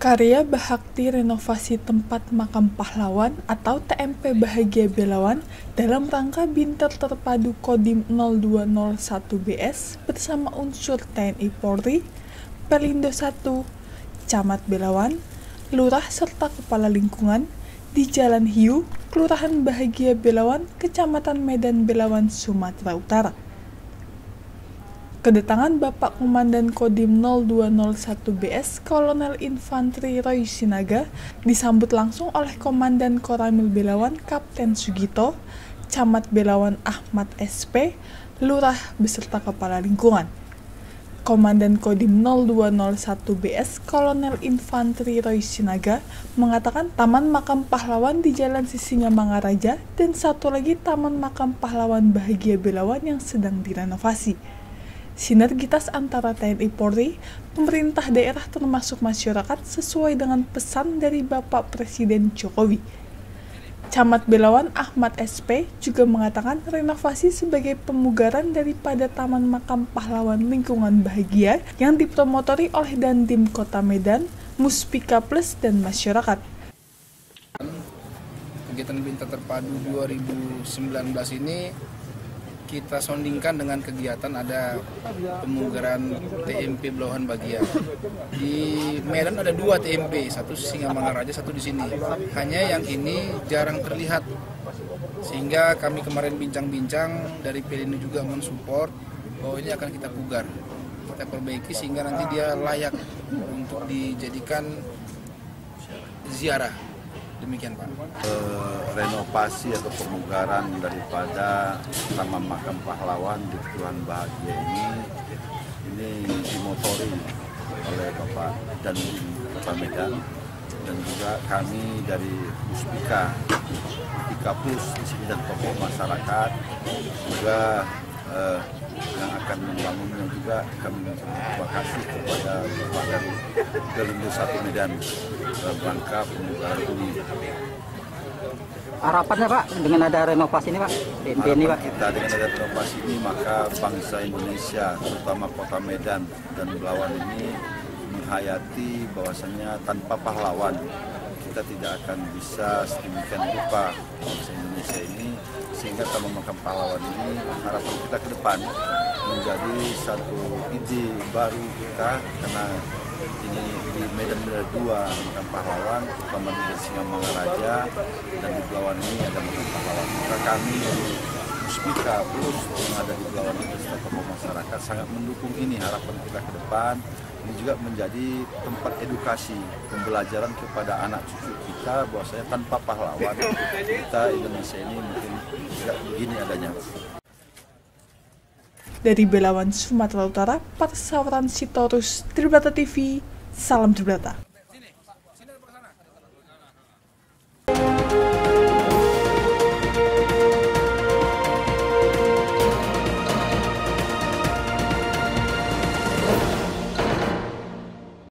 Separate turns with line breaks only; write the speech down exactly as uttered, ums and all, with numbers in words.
Karya Bakti Renovasi Tempat Makam Pahlawan atau T M P Bahagia Belawan dalam rangka Binter Terpadu Kodim nol dua nol satu B S bersama unsur T N I Polri, Pelindo satu, Camat Belawan, Lurah serta Kepala Lingkungan di Jalan Hiu, Kelurahan Bahagia Belawan, Kecamatan Medan Belawan, Sumatera Utara. Kedatangan Bapak Komandan Kodim nol dua nol satu B S Kolonel Infantri Roy Sinaga disambut langsung oleh Komandan Koramil Belawan Kapten Sugito, Camat Belawan Ahmad S P, Lurah beserta Kepala Lingkungan. Komandan Kodim nol dua nol satu B S Kolonel Infantri Roy Sinaga mengatakan Taman Makam Pahlawan di Jalan Sisingamangaraja dan satu lagi Taman Makam Pahlawan Bahagia Belawan yang sedang direnovasi. Sinergitas antara T N I Polri, pemerintah daerah termasuk masyarakat sesuai dengan pesan dari Bapak Presiden Jokowi. Camat Belawan Ahmad S P juga mengatakan renovasi sebagai pemugaran daripada Taman Makam Pahlawan Lingkungan Bahagia yang dipromotori oleh Dandim Kota Medan, Muspika Plus, dan masyarakat.
Kegiatan Binter Terpadu dua ribu sembilan belas ini kita sondingkan dengan kegiatan ada pemugaran T M P Belawan Bahagia. Di Medan ada dua T M P, satu Sisingamangaraja, satu di sini. Hanya yang ini jarang terlihat. Sehingga kami kemarin bincang-bincang dari Pelindo juga mensupport bahwa ini akan kita pugar. Kita perbaiki sehingga nanti dia layak untuk dijadikan ziarah. Demikian Pak.
Uh, renovasi atau pemugaran daripada Taman Makam Pahlawan di Kelurahan Bahagia ini ini dimotori oleh Bapak Dandim Kota Medan dan juga kami dari Muspika, Muspika Plus di sini dan tokoh masyarakat juga uh, yang akan membangunnya juga kami terima kasih kepada Bapak dari Pelindo satu Medan dalam rangka pemugaran ini.
Harapannya Pak dengan ada renovasi ini Pak, T M P ini Pak.
Kita dengan ada renovasi ini maka bangsa Indonesia terutama Kota Medan dan Belawan ini menghayati bahwasanya tanpa pahlawan kita tidak akan bisa sedemikian rupa bangsa Indonesia ini, sehingga Taman Makam Pahlawan ini harapan kita ke depan menjadi satu ide baru kita, karena ini di Medan ada dua Makam Pahlawan, terutama di Sisingamangaraja dan di Belawan ini ada Makam Pahlawan. Maka kami dari Muspika Plus yang ada di Belawan ini serta tokoh masyarakat sangat mendukung ini. Harapan kita ke depan ini juga menjadi tempat edukasi, pembelajaran kepada anak cucu kita bahwasanya tanpa pahlawan kita Indonesia ini mungkin tidak begini adanya.
Dari Belawan, Sumatera Utara, Parsawaran Sitorus, Tribrata T V, salam Tribrata.